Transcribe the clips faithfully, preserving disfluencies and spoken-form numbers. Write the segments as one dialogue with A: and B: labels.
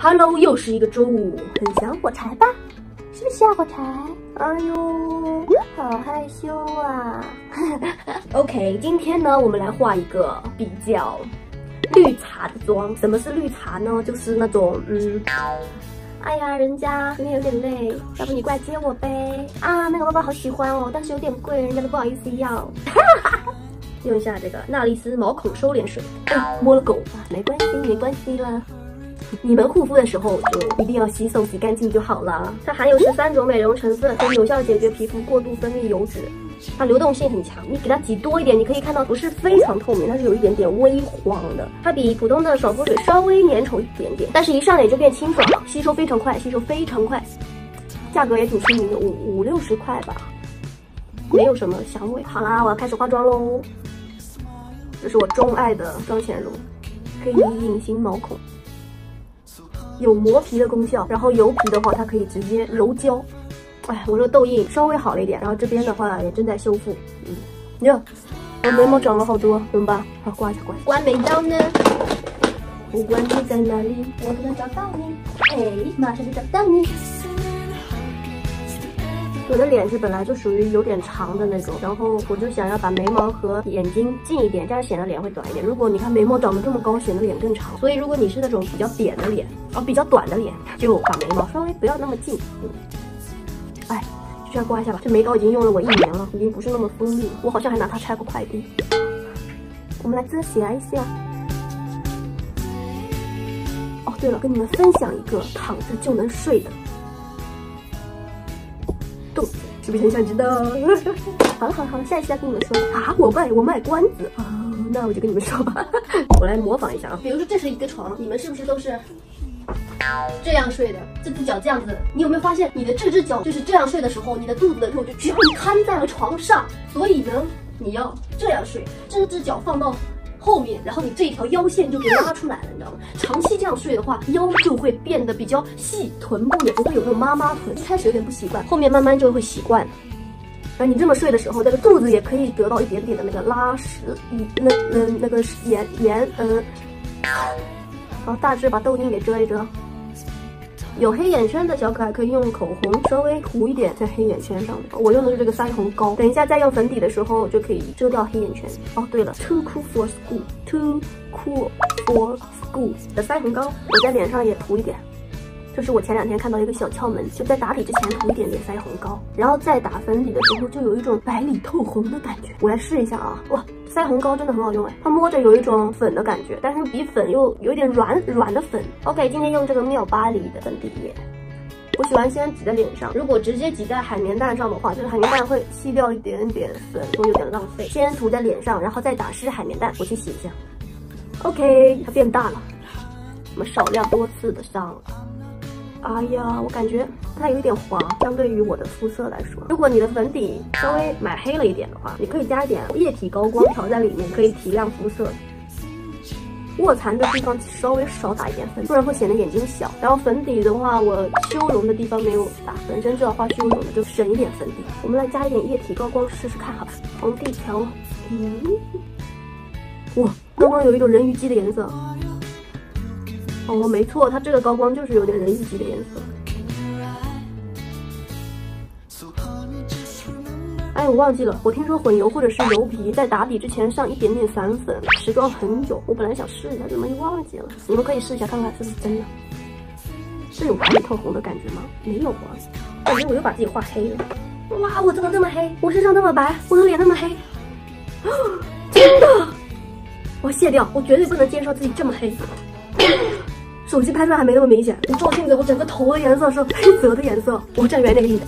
A: Hello， 又是一个周五，
B: 很想火柴吧？是不是啊，火柴？哎呦，好害羞啊
A: ！OK， 今天呢，我们来画一个比较绿茶的妆。什么是绿茶呢？就是那种嗯。
B: 哎呀，人家今天有点累，要不你过来接我呗？啊，那个包包好喜欢哦，但是有点贵，人家都不好意思要。
A: 用一下这个娜丽丝毛孔收敛水，哎，摸了狗
B: 啊，没关系，没关系了。
A: 你们护肤的时候就一定要洗手洗干净就好了。它含有十三种美容成分，可以有效解决皮肤过度分泌油脂。它流动性很强，你给它挤多一点，你可以看到不是非常透明，它是有一点点微黄的。它比普通的爽肤水稍微粘稠一点点，但是一上脸就变清爽了，吸收非常快，吸收非常快。价格也挺亲民的，五五六十块吧，没有什么香味。好啦，我要开始化妆喽。这是我钟爱的妆前乳，可以隐形毛孔，有磨皮的功效，然后油皮的话，它可以直接柔焦。 哎，我这个痘印稍微好了一点，然后这边的话也正在修复。嗯，哟，我眉毛长了好多，怎么办？好，刮一下，刮一下。
B: 刮眉刀呢？
A: 不管你在哪里，
B: 我都能找到你。哎，马上就找到你。
A: 我的脸是本来就属于有点长的那种，然后我就想要把眉毛和眼睛近一点，这样显得脸会短一点。如果你看眉毛长得这么高，显得脸更长。所以如果你是那种比较扁的脸，啊、哦、比较短的脸，就把眉毛稍微不要那么近。嗯 哎，就这样刮一下吧。这眉膏已经用了我一年了，已经不是那么锋利了。我好像还拿它拆过快递。我们来遮瑕一下。哦，对了，跟你们分享一个躺着就能睡的动作，是不是很想知道？
B: 好好好，下一次再跟你们说
A: 啊。我卖我卖关子啊、哦，那我就跟你们说吧。我来模仿一下啊。比如说这是一个床，你们是不是都是 这样睡的，这只脚这样子，你有没有发现你的这只脚就是这样睡的时候，你的肚子的肉就全部摊在了床上？所以呢，你要这样睡，这只脚放到后面，然后你这一条腰线就给拉出来了，你知道吗？长期这样睡的话，腰就会变得比较细，臀部也不会有那种妈妈臀。一开始有点不习惯，后面慢慢就会习惯。然后你这么睡的时候，这个肚子也可以得到一点点的那个拉实，嗯，那嗯那个盐盐嗯，然后大致把痘印给遮一遮。 有黑眼圈的小可爱可以用口红稍微涂一点在黑眼圈上面。我用的是这个腮红膏，等一下再用粉底的时候就可以遮掉黑眼圈。哦，对了 ，Too Cool for School，Too Cool for School 的腮红膏，我在脸上也涂一点。这是我前两天看到一个小窍门，就在打底之前涂一点点腮红膏，然后再打粉底的时候就有一种白里透红的感觉。我来试一下啊，哇！ 腮红膏真的很好用哎，它摸着有一种粉的感觉，但是比粉又有一点软软的粉。OK， 今天用这个妙巴黎的粉底液，我喜欢先挤在脸上。如果直接挤在海绵蛋上的话，就是海绵蛋会吸掉一点点粉，所以有点浪费。先涂在脸上，然后再打湿海绵蛋。我去洗一下。OK， 它变大了，我们少量多次的上。 哎呀，我感觉它有一点黄，相对于我的肤色来说，如果你的粉底稍微买黑了一点的话，你可以加一点液体高光调在里面，可以提亮肤色。卧蚕的地方稍微少打一点粉，不然会显得眼睛小。然后粉底的话，我修容的地方没有打粉，真正要画修容的就省一点粉底。我们来加一点液体高光试试看，好吧？皇帝条，嗯，哇，刚刚有一种人鱼姬的颜色。 哦，没错，它这个高光就是有点人鱼姬的颜色。哎，我忘记了，我听说混油或者是油皮在打底之前上一点点散粉，持妆很久。我本来想试一下，怎么又忘记了？你们可以试一下看看是不是真的。是有白里透红的感觉吗？没有啊，感觉我又把自己画黑了。哇，我怎么这么黑？我身上那么白，我的脸那么黑，真的！我卸掉，我绝对不能接受自己这么黑。手机拍出来还没那么明显，我照镜子，我整个头的颜色是黑泽的颜色。我站远点给你。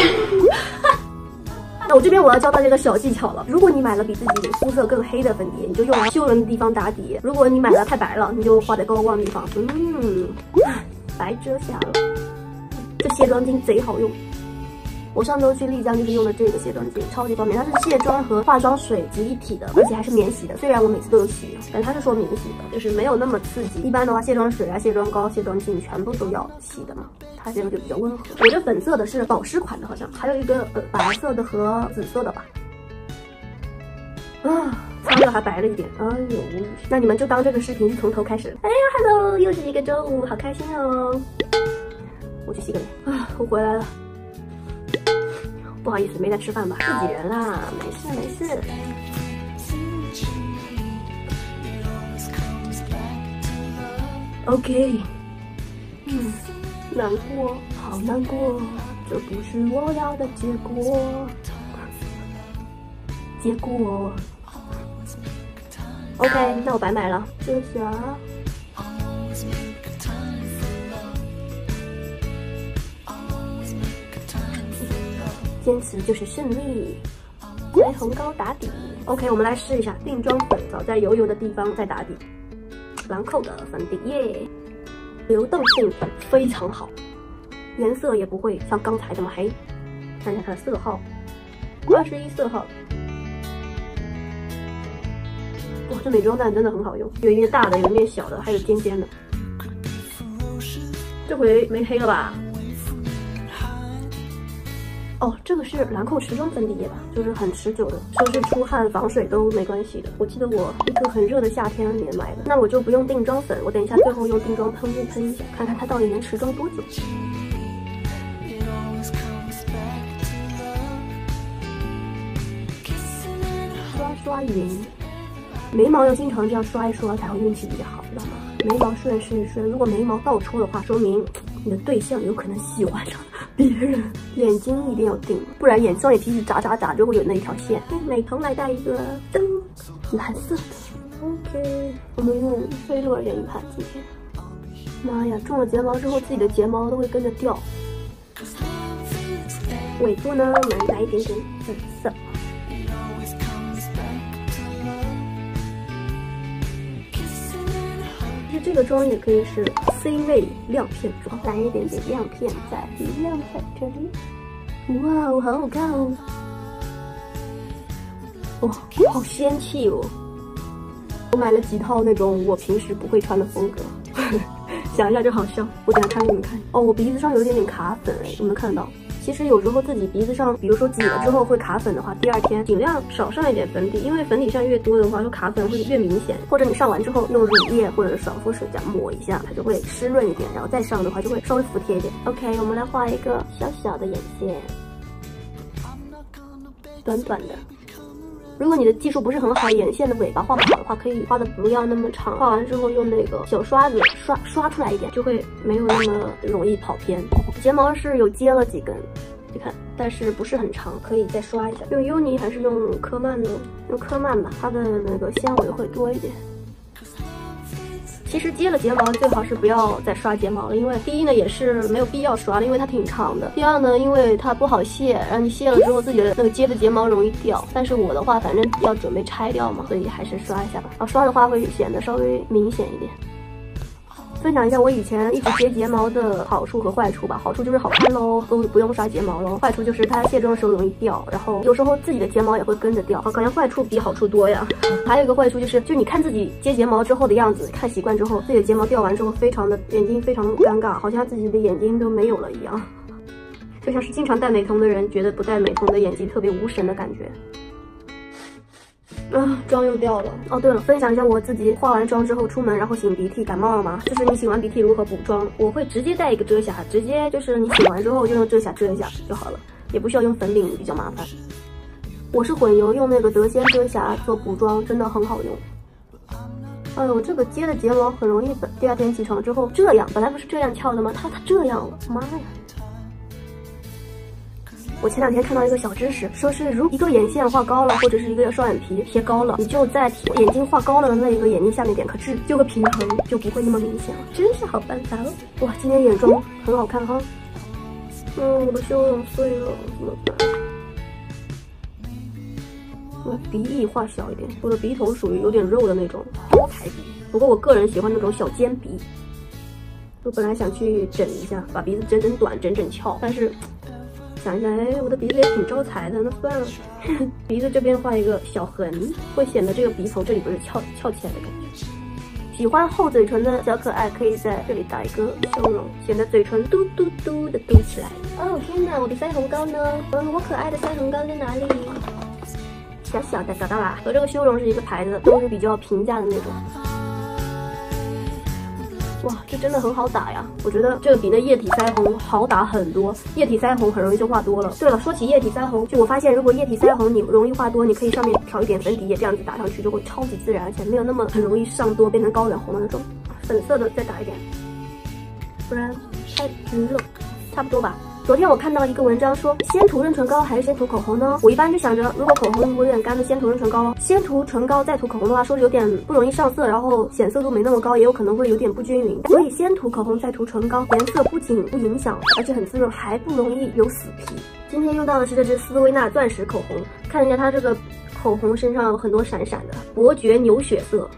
A: 那我这边我要教大家一个小技巧了，如果你买了比自己肤色更黑的粉底，你就用来修容的地方打底；如果你买了太白了，你就画在高光的地方。嗯，白遮瑕了。这卸妆巾贼好用。 我上周去丽江就是用的这个卸妆巾，超级方便。它是卸妆和化妆水集一体的，而且还是免洗的。虽然我每次都有洗，但它是说免洗的，就是没有那么刺激。一般的话，卸妆水啊、卸妆膏、卸妆巾全部都要洗的嘛。它这个就比较温和。我这粉色的是保湿款的，好像还有一个呃白色的和紫色的吧。啊， 擦掉还白了一点。哎呦，那你们就当这个视频是从头开始。哎呀 ，Hello， 又是一个周五，好开心哦。我去洗个脸啊，我回来了。不好意思，没在吃饭吧？自己人啦，没事没事。OK， 嗯，难过，好难过，这不是我要的结果。结果 ，OK， 那我白买了，遮瑕。坚持就是胜利。腮红膏打底 ，OK， 我们来试一下定妆粉，早在油油的地方再打底。兰蔻的粉底耶，流动性非常好，颜色也不会像刚才这么黑。看一下它的色号，二十一色号。哇，这美妆蛋真的很好用，有一面大的，有一面小的，还有尖尖的。这回没黑了吧？哦，这个是兰蔻持妆粉底液吧，就是很持久的，说是出汗防水都没关系的。我记得我一个很热的夏天里面买的，那我就不用定妆粉，我等一下最后用定妆喷雾喷一下，看看它到底能持妆多久。刷刷匀，眉毛要经常这样刷一刷，才会运气比较好，知道吗？眉毛顺顺顺，如果眉毛倒抽的话，说明你的对象有可能喜欢上别人。眼睛一定要定，不然眼双眼皮一眨眨眨就会有那一条线。美瞳来带一个灯，蓝色的。OK， 我们用菲乐眼影盘今天。妈呀，种了睫毛之后，自己的睫毛都会跟着掉。尾部呢，我们来一点点紫色。其实这个妆也可以是 C 位亮片妆，来一点点亮片在亮在这里。哇哦，好好看哦！哇，好仙气哦！我买了几套那种我平时不会穿的风格，想一下就好笑。我等下穿给你们看。哦，我鼻子上有一点点卡粉哎，有没有看到？其实有时候自己鼻子上，比如说挤了之后会卡粉的话，第二天尽量少上一点粉底，因为粉底上越多的话，就卡粉会越明显。或者你上完之后用乳液或者是爽肤水这样抹一下，它就会湿润一点，然后再上的话就会稍微服帖一点。OK， 我们来画一个小小的眼线，短短的。如果你的技术不是很好，眼线的尾巴画不好的话，可以画的不要那么长。画完之后用那个小刷子刷刷出来一点，就会没有那么容易跑偏。睫毛是有接了几根，你看，但是不是很长，可以再刷一下。用 uni 还是用科曼呢？用科曼吧，它的那个纤维会多一点。其实接了睫毛最好是不要再刷睫毛了，因为第一呢也是没有必要刷了，因为它挺长的。第二呢，因为它不好卸，然后你卸了之后自己的那个接的睫毛容易掉。但是我的话，反正要准备拆掉嘛，所以还是刷一下吧。啊，刷的话会显得稍微明显一点。分享一下我以前一直接睫毛的好处和坏处吧。好处就是好看喽，都不用刷睫毛喽。坏处就是它卸妆的时候容易掉，然后有时候自己的睫毛也会跟着掉。好，感觉坏处比好处多呀。还有一个坏处就是，就你看自己接睫毛之后的样子，看习惯之后，自己的睫毛掉完之后，非常的眼睛非常尴尬，好像自己的眼睛都没有了一样，就像是经常戴美瞳的人觉得不戴美瞳的眼睛特别无神的感觉。啊，妆又掉了。哦，对了，分享一下我自己化完妆之后出门，然后擤鼻涕，感冒了吗？就是你擤完鼻涕如何补妆？我会直接带一个遮瑕，直接就是你擤完之后就用遮瑕遮一下就好了，也不需要用粉饼，比较麻烦。我是混油用那个德鲜遮瑕做补妆，真的很好用。哎呦，这个接的睫毛很容易第二天起床之后这样，本来不是这样翘的吗？它它这样了，妈呀！我前两天看到一个小知识，说是如一个眼线画高了，或者是一个双眼皮贴高了，你就在眼睛画高了的那一个眼睛下面点颗痣，就会平衡，就不会那么明显了。真是好办法哦！哇，今天眼妆很好看哈。嗯，我的修容碎了，怎么办？我鼻翼画小一点，我的鼻头属于有点肉的那种多彩鼻，不过我个人喜欢那种小尖鼻。我本来想去整一下，把鼻子整整短，整整翘，但是。想一想，哎，我的鼻子也挺招财的，那算了。鼻子这边画一个小痕，会显得这个鼻头这里不是翘翘起来的感觉。喜欢厚嘴唇的小可爱，可以在这里打一个修容，显得嘴唇嘟嘟嘟的嘟起来。哦天哪，我的腮红膏呢？嗯，我可爱的腮红膏在哪里？
B: 小小的，找到啦。和这个修容是一个牌子，都是比较平价的那种。哇，这真的很好打呀！我觉得这个比那液体腮红好打很多。液体腮红很容易就画多了。对了，说起液体腮红，就我发现，如果液体腮红你容易画多，你可以上面调一点粉底液，这样子打上去就会超级自然，而且没有那么很容易上多变成高原红的那种。粉色的再打一点，不然太橘了，差不多吧。昨天我看到一个文章说，先涂润唇膏还是先涂口红呢？我一般就想着，如果口红如果有点干的，先涂润唇膏咯。先涂唇膏再涂口红的话，说是有点不容易上色，然后显色度没那么高，也有可能会有点不均匀。所以先涂口红再涂唇膏，颜色不仅不影响，而且很滋润，还不容易有死皮。今天用到的是这支斯薇娜钻石口红，看一下它这个口红身上有很多闪闪的伯爵牛血色。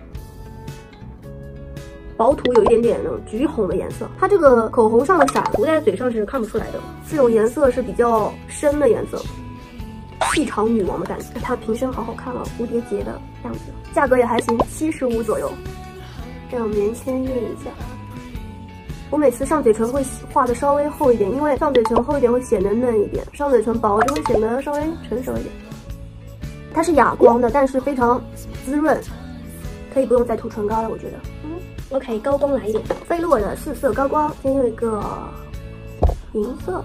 B: 薄涂有一点点那种橘红的颜色，它这个口红上的闪涂在嘴上是看不出来的，这种颜色是比较深的颜色，细长女王的感觉。它瓶身好好看啊，蝴蝶结的样子，价格也还行，七十五左右。让我们先验一下。我每次上嘴唇会画的稍微厚一点，因为上嘴唇厚一点会显得嫩一点，上嘴唇薄就会显得稍微成熟一点。它是哑光的，但是非常滋润，可以不用再涂唇膏了，我觉得。嗯。OK， 高光来一点，菲洛的四色高光，先用一个银色，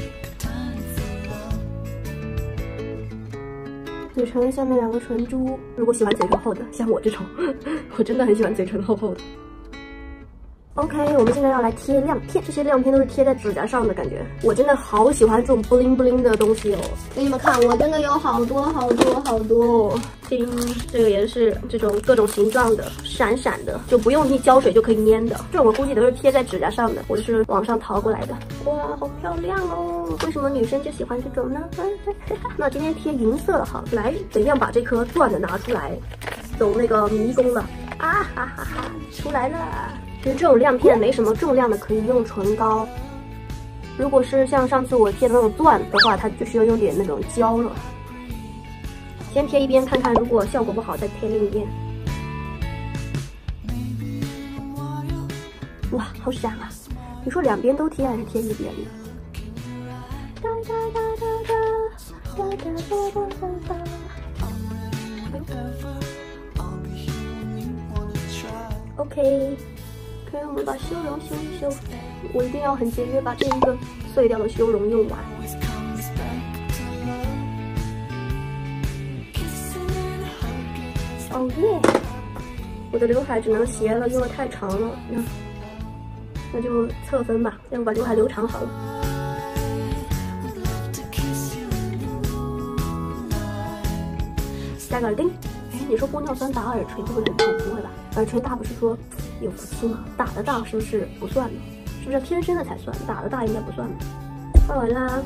B: 嘴唇下面两个唇珠。如果喜欢嘴唇厚的，像我这种，我真的很喜欢嘴唇厚厚的。OK， 我们现在要来贴亮片，这些亮片都是贴在指甲上的感觉。我真的好喜欢这种 bling bling 的东西哦。给你们看，我真的有好多好多好多哦。叮，这个也是这种各种形状的，闪闪的，就不用滴胶水就可以粘的。这种我估计都是贴在指甲上的，我是网上淘过来的。哇，好漂亮哦！为什么女生就喜欢这种呢？那今天贴银色的好，来，怎样把这颗钻的拿出来，走那个迷宫了啊哈哈哈，出来了。其实这种亮片没什么重量的，可以用唇膏。如果是像上次我贴的那种钻的话，它就需要用点那种胶了。先贴一边看看，如果效果不好再贴另一边。哇，好闪啊！你说两边都贴还是贴一边的？哒哒哒哒哒哒哒哒哒哒。OK。我们把修容修一修，我一定要很节约，把这一个碎掉的修容用完。哦耶！我的刘海只能斜了，因为太长了，那那就侧分吧，要不把刘海留长好了。加个耳钉。哎，你说玻尿酸打耳垂会不会很痛？不会吧？耳垂大不是说有福气吗？打的大是不是不算呢？是不是天生的才算？打的大应该不算吧？画完啦。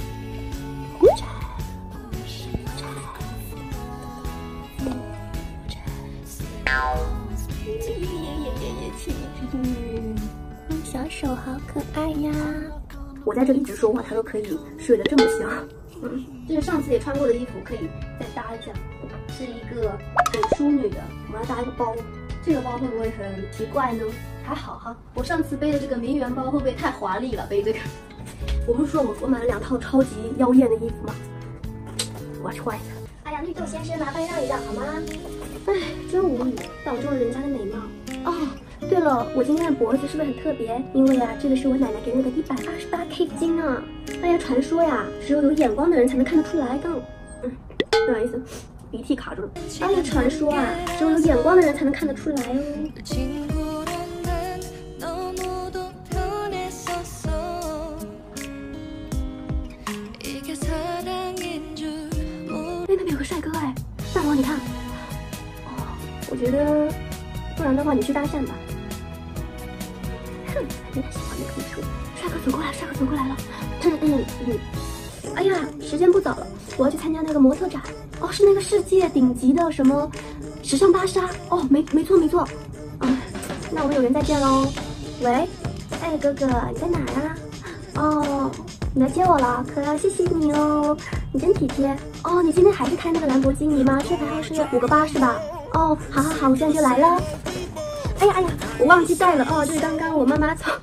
B: 小手好可爱呀！我在这里一直说话，他都可以睡得这么香。嗯，这是上次也穿过的衣服，可以再搭一下。是一个很淑女的，我要搭一个包。这个包会不会很奇怪呢？还好哈，我上次背的这个名媛包会不会太华丽了？背这个，我不是说我我买了两套超级妖艳的衣服吗？我要去换一下。哎呀，绿豆先生，麻烦让一让好吗？哎，真无语，挡住了人家的美貌。哦，对了，我今天的脖子是不是很特别？因为啊，这个是我奶奶给我的一百二十八 K 金呢。大家传说呀，只有有眼光的人才能看得出来的。嗯，不好意思。鼻涕卡住了。哎呀，传说啊，只有有眼光的人才能看得出来哦。哎，那边有个帅哥哎，大王你看。哦，我觉得，不然的话你去搭讪吧。哼，人家喜欢的跟你说。帅哥走过来，帅哥走过来了。嗯嗯嗯。哎呀，时间不早了，我要去参加那个模特展。哦，是那个世界顶级的什么时尚芭莎哦，没没错没错。嗯，那我们有缘再见喽。喂，哎哥哥你在哪啊？哦，你来接我了，可爱，谢谢你哦，你真体贴。哦，你今天还是开那个兰博基尼吗？车牌号是五个八是吧？哦，好好好，我现在就来了。哎呀哎呀，我忘记带了哦，这是刚刚我妈妈从，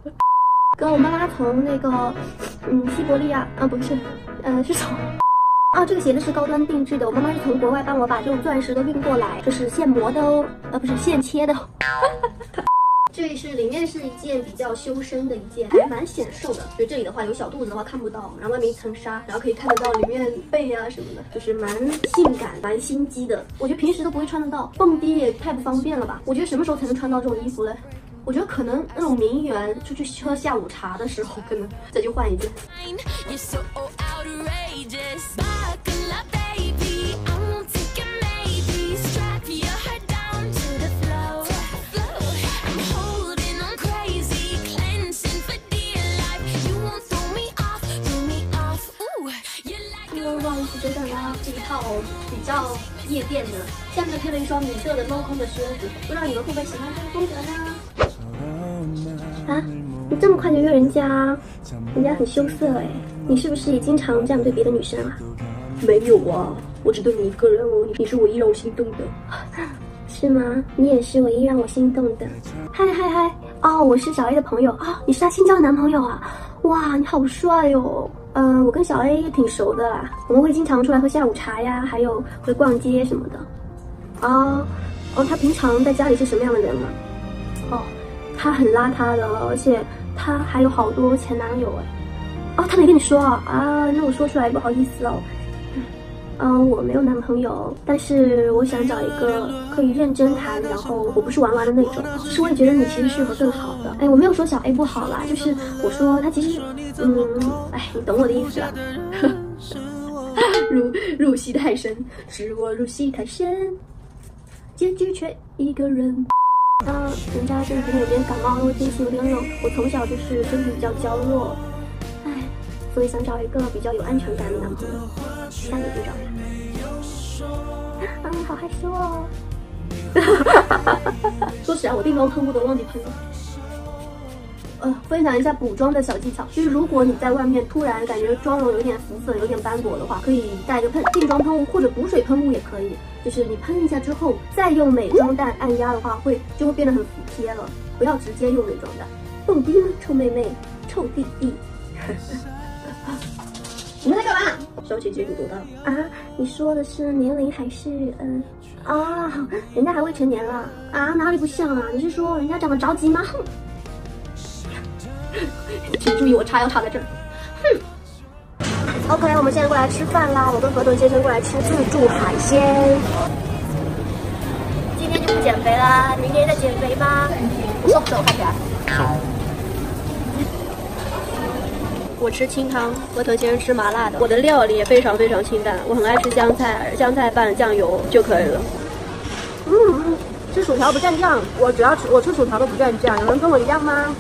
B: 跟我妈妈从那个嗯西伯利亚啊不是，呃是从。 啊，这个鞋子是高端定制的，我妈妈是从国外帮我把这种钻石都运过来，这是现磨的哦，呃，不是现切的哦。这是里面是一件比较修身的一件，还蛮显瘦的。所以这里的话有小肚子的话看不到，然后外面一层纱，然后可以看得到里面背啊什么的，就是蛮性感、蛮心机的。我觉得平时都不会穿得到，蹦迪也太不方便了吧？我觉得什么时候才能穿到这种衣服嘞？我觉得可能那种名媛出去喝下午茶的时候，可能再去换一件。觉得呢这一套比较夜店的，下面配了一双米色的镂空的靴子，不知道你们会不会喜欢这个风格呢？啊，你这么快就约人家，人家很羞涩哎，你是不是也经常这样对别的女生啊？没有啊，我只对你一个人哦，你是唯一让我心动的。是吗？你也是唯一让我心动的。嗨嗨嗨！哦，我是小 A 的朋友啊、哦，你是他新交的男朋友啊？哇，你好帅哦！嗯、呃，我跟小 A 也挺熟的啦，我们会经常出来喝下午茶呀，还有会逛街什么的。哦哦，他平常在家里是什么样的人嘛？哦，他很邋遢的，而且他还有好多前男友哎。哦，他没跟你说啊？啊，那我说出来不好意思哦。嗯，我没有男朋友，但是我想找一个可以认真谈，然后我不是玩玩的那种。其实我也觉得你其实适合更好的。哎，我没有说小 A 不好啦，就是我说他其实，嗯，哎，你懂我的意思啦。入入戏太深，是我入戏太深，结局却一个人。嗯，人家这几天有点感冒，天气有点冷，我从小就是身体比较娇弱，哎，所以想找一个比较有安全感的男朋友。那你就找他。啊，好害羞哦。说起来，我定妆喷雾都忘记喷了。呃，分享一下补妆的小技巧，就是如果你在外面突然感觉妆容有点浮粉、有点斑驳的话，可以带一个喷定妆喷雾或者补水喷雾也可以。就是你喷一下之后，再用美妆蛋按压的话，会就会变得很服帖了。不要直接用美妆蛋。蹦迪吗？臭妹妹，臭弟弟。你们在干嘛？小姐姐你多大啊？你说的是年龄还是嗯？啊，人家还未成年了啊？哪里不像啊？你是说人家长得着急吗？哼！请注意，我叉要插在这儿。哼。OK， 我们现在过来吃饭啦！我跟河豚先生过来吃自助海鲜。今天就不减肥啦，明天再减肥吧。瘦不瘦？看起来。瘦。我吃清汤，河豚先生吃麻辣的。我的料理也非常非常清淡，我很爱吃香菜，香菜拌酱油就可以了。嗯，吃薯条不蘸酱，我只要吃我吃薯条都不蘸酱，有人跟我一样吗？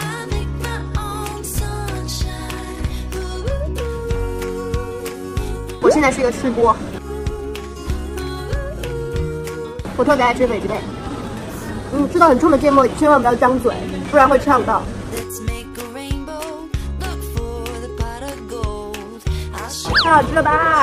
B: 我现在是一个吃播，我特别爱吃北极贝。嗯，吃到很冲的芥末千万不要张嘴，不然会呛到。太好吃了吧！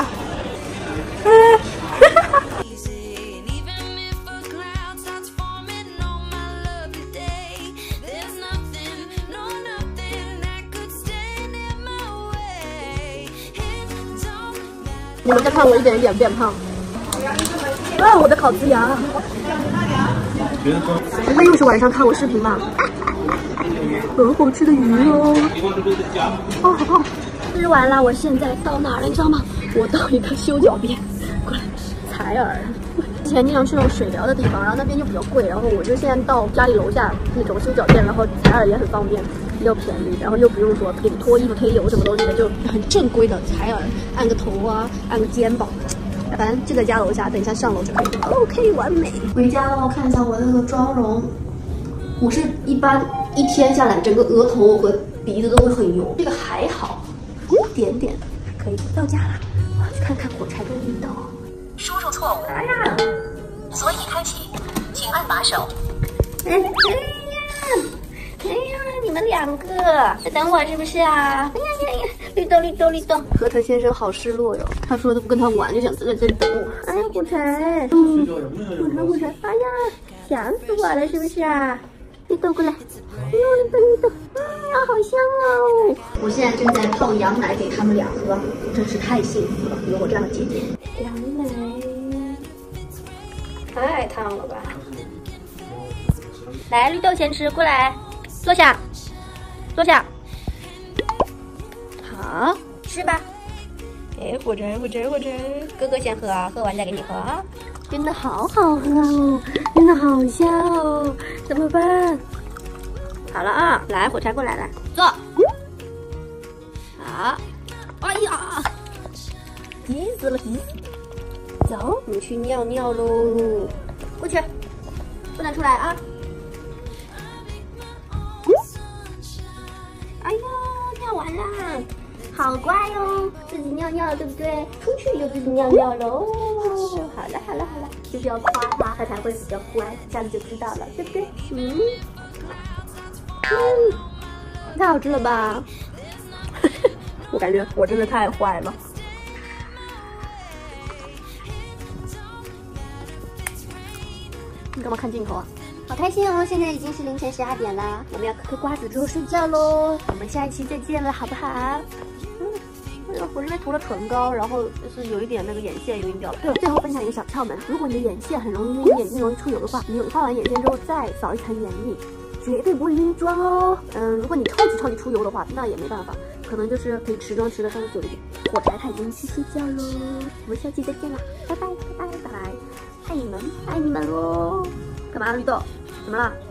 B: 你们在看我一点一点变胖。啊，我的烤瓷牙！那又是晚上看我视频吧？很好吃的鱼哦！哦，好胖！吃完了，我现在到哪儿了？你知道吗？我到一个修脚店，过来，采耳。之前经常去那种水疗的地方，然后那边就比较贵，然后我就现在到家里楼下那种修脚店，然后采耳也很方便，又便宜，然后又不用说给你脱衣服、推油什么东西的，就很正规的采耳，按个头啊，按个肩膀，反正就在家楼下，等一下上楼就可以。OK， 完美。回家了，我看一下我的那个妆容，我是一般一天下来，整个额头和鼻子都会很油，这个还好。一点点可以。到家了，我要去看看火柴的味道。输入错误，哎呀，所以开启，请按把手。哎哎呀，哎呀，你们两个在等我是不是啊？哎呀呀呀，绿豆绿豆绿豆。河豚先生好失落哟，他说他不跟他玩，就想在这里等我。哎呀，火柴，嗯，火柴火柴，哎呀，想死我了是不是啊？绿豆过来，哎呦，绿豆绿豆，哎呀，好香哦！我
A: 我现在正在泡羊奶给他们俩喝，真是太幸福了，有我这样的姐姐。
B: 羊奶太烫了吧？来，绿豆先吃，过来，坐下，坐下。好，吃吧。哎，火柴，火柴，火柴，哥哥先喝啊，喝完再给你喝啊。真的好好喝哦，真的好香哦，怎么办？好了啊，来，火柴过来，来坐。好，哎呀，急死了，急死了！走，你去尿尿喽，过去，不能出来啊！哎呦，尿完啦，好乖哦，自己尿尿了，对不对？出去就自己尿尿喽。好了，好了，好了，就是要夸他，他才会比较乖，下次就知道了，对不对？嗯，嗯，太好吃了吧？我感觉我真的太坏了。你干嘛看镜头啊？好开心哦！现在已经是凌晨十二点了，我们要嗑嗑瓜子之后睡觉喽。我们下一期再见了，好不好？嗯，我这边涂了唇膏，然后就是有一点那个眼线晕掉了。对，最后分享一个小窍门，如果你的眼线很容易晕，眼睛容易出油的话，你画完眼线之后再扫一层眼影，绝对不会晕妆哦。嗯，如果你超级超级出油的话，那也没办法，可能就是可以持妆持的稍微久一点。火柴他已经去睡觉喽，我们下期再见了，拜拜拜拜拜拜，爱你们爱你们哦。干嘛，绿豆？怎么了？